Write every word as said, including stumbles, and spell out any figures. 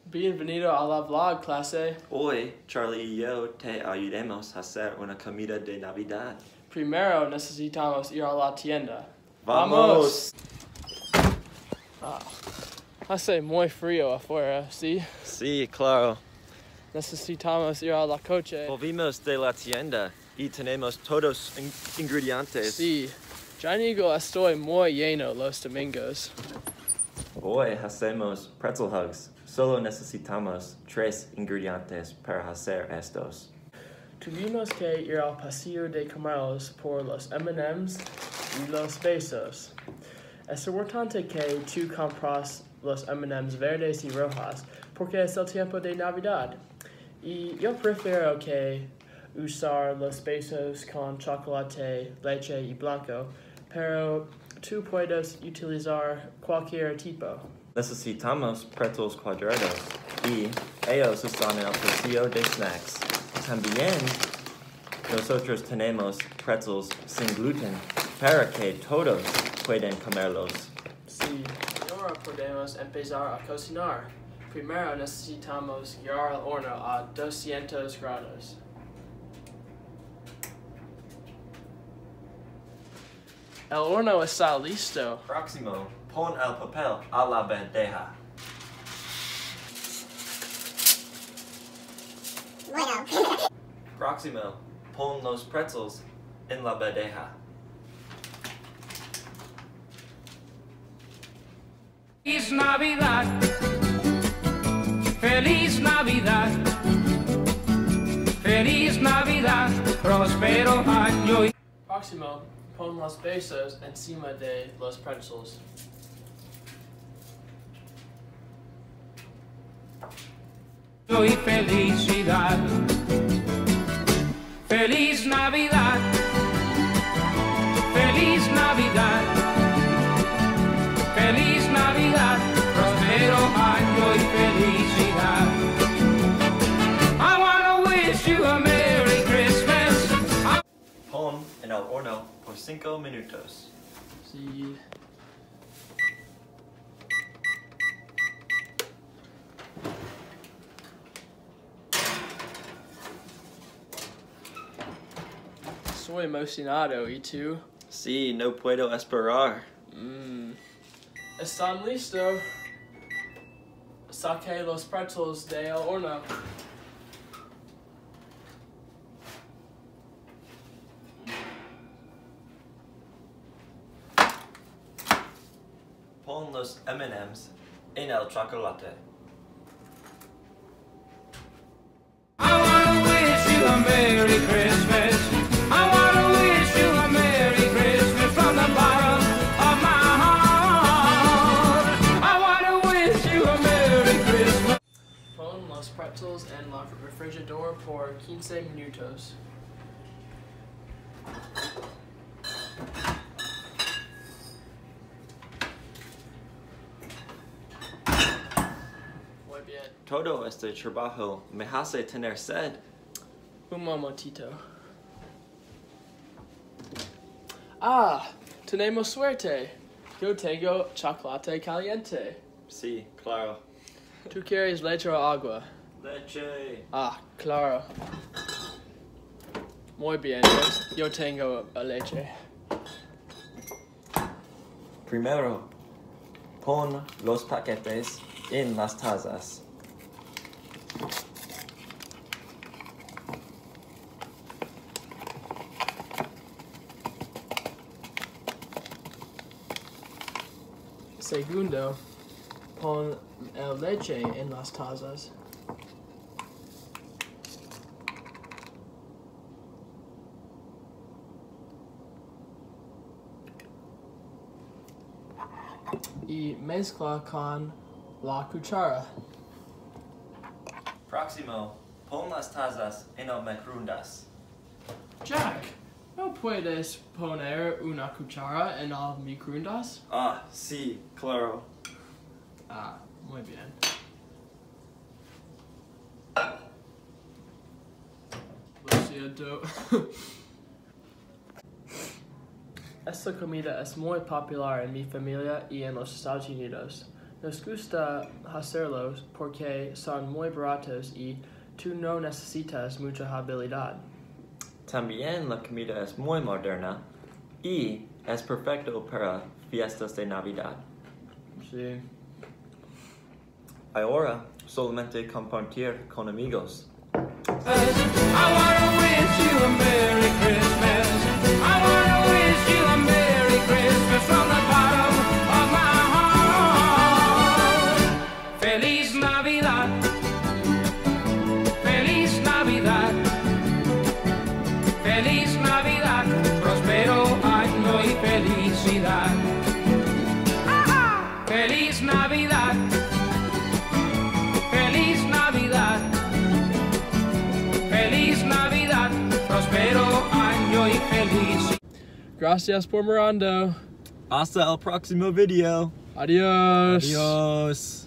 Bienvenido a la vlog, clase. Hoy, Charlie y yo te ayudemos a hacer una comida de Navidad. Primero necesitamos ir a la tienda. ¡Vamos! Ah, hace muy frío afuera, ¿sí? Sí, claro. Necesitamos ir a la coche. Volvimos de la tienda y tenemos todos in ingredientes. Sí, ya digo, estoy muy lleno los domingos. Hoy hacemos pretzel hugs. Solo necesitamos tres ingredientes para hacer estos. Tuvimos que ir al pasillo de camaros por los M and M's y los besos. Es importante que tú compras los M and M's verdes y rojas porque es el tiempo de Navidad. Y yo prefiero que usar los besos con chocolate, leche y blanco, pero tú puedes utilizar cualquier tipo. Necesitamos pretzels cuadrados y ellos están en el pasillo de snacks. También nosotros tenemos pretzels sin gluten para que todos puedan comerlos. Sí, ahora podemos empezar a cocinar. Primero necesitamos llevar al horno a doscientos grados. El horno está listo. Próximo, pon el papel a la bandeja. Bueno. Próximo, pon los pretzels en la bandeja. Feliz Navidad, Feliz Navidad, Feliz Navidad, próspero año y Próximo, pon los besos encima de los pretzels. y felicidad. Feliz Navidad, Feliz Navidad, Feliz Navidad, próspero año y felicidad. I wanna wish you a Merry Christmas. Pon en el horno por cinco minutos. Sí. Soy emocionado, ¿y tú? Sí, no puedo esperar. Mm. ¿Están listos? Saqué los pretzels del horno. Pon los M and M's en el chocolate. I wanna wish you a Merry Christmas. I wanna wish you a Merry Christmas from the bottom of my heart. I wanna wish you a Merry Christmas. Pon los pretzels en la refrigerador por quince minutos. Muy bien. Todo este trabajo me hace tener sed. Un momentito. Ah, tenemos suerte. Yo tengo chocolate caliente. Sí, claro. ¿Tú quieres leche o agua? Leche. Ah, claro. Muy bien, yo, yo tengo la leche. Primero, pon los paquetes en las tazas. Segundo, pon el leche en las tazas. Y mezcla con la cuchara. Próximo, pon las tazas en el microondas. Jack, ¿no puedes poner una cuchara en el microondas? Ah, sí, claro. Ah, muy bien. Lo siento. Esta comida es muy popular en mi familia y en los Estados Unidos. Nos gusta hacerlos porque son muy baratos y tú no necesitas mucha habilidad. También la comida es muy moderna y es perfecto para fiestas de Navidad. Sí. Ahora solamente compartir con amigos. I wanna wish you a Merry Christmas. I wanna wish you a Merry Christmas from the bottom of my heart. Feliz Navidad. Feliz Navidad. Feliz Navidad. Prospero año y felicidad. Feliz Navidad. Feliz Navidad. Feliz Navidad, prospero año y feliz. Gracias por mirando. Hasta el próximo video. Adios. Adios.